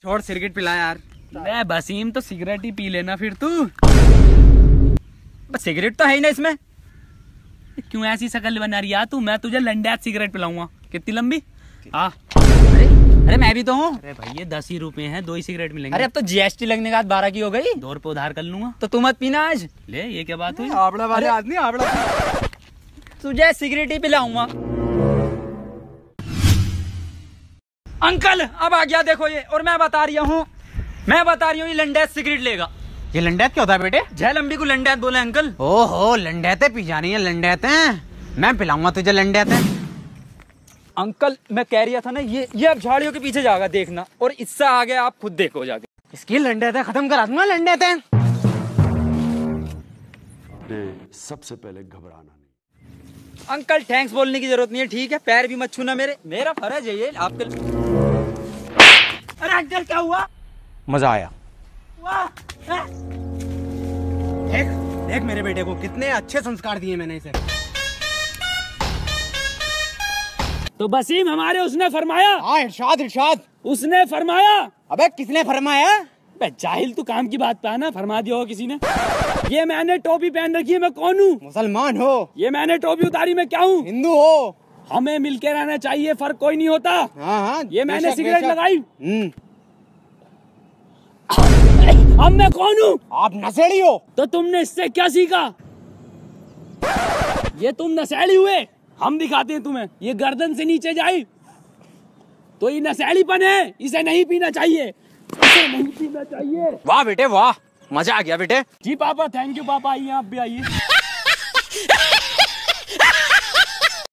छोड़ सिगरेट पिला यार। मैं बसीम तो सिगरेट ही पी लेना फिर तू। सिगरेट तो है ही ना इसमें। क्यों ऐसी शकल बना रही है तू? मैं तुझे लंडेत सिगरेट पिलाऊंगा। कितनी लंबी? हाँ। अरे मैं भी तो हूँ। अरे भाई ये 10 ही रुपए हैं, 2 ही सिगरेट मिलेंगे। अरे अब तो जीएसटी लगने के बाद 12 की हो गई। 2 रुपए उधार कर लूंगा। तो तू मत पीना आज। ले ये क्या बात हुई? आबड़ा वाले आदमी आबड़ा। तुझे सिगरेट ही पिलाऊंगा। अंकल अब आ गया देखो ये। और मैं बता रही हूँ ये लंडेत सिगरेट लेगा। ये लंडेत क्या होता है बेटे? जय लंबी को लंडेत बोले अंकल। ओहो लंडेते पी जानी है लंडेते। मैं पिलाऊंगा तुझे लंडेते। अंकल मैं कह रहा था ना ये अब झाड़ियों के पीछे जाएगा देखना, और इससे आगे आप खुद देखो जाके। इसकी लंडेते खत्म करा दूंगा लंडेते। सबसे पहले घबराना नहीं। अंकल थैंक्स बोलने की जरूरत नहीं है, ठीक है? पैर भी मत छूना मेरा फर्ज है ये आपके। अरे अंकल क्या हुआ? मजा आया। देख देख मेरे बेटे को कितने अच्छे संस्कार दिए मैंने इसे। तो बसीम हमारे उसने फरमाया। हाँ इरशाद। उसने फरमाया। अबे किसने फरमाया? जाहिल तू काम की बात पे ना, फरमा दिया हो किसी ने। ये मैंने टोपी पहन रखी है, मैं कौन हूँ? मुसलमान हो। ये मैंने टोपी उतारी, मैं क्या हूँ? हिंदू हो। हमें मिलके रहना चाहिए, फर्क कोई नहीं होता। हाँ ये मैंने सिगरेट लगाई। अब अब मैं कौन हूँ? आप नशेड़ी हो। तो तुमने इससे क्या सीखा? ये तुम नशेड़ी हुए। हम दिखाते हैं तुम्हें। ये गर्दन से नीचे जाए तो ये नशेड़ीपन है, इसे नहीं पीना चाहिए, इसे नहीं पीना चाहिए। वाह बेटे वाह, मजा आ गया बेटे। जी पापा, थैंक यू पापा। आइए आप भी आइए।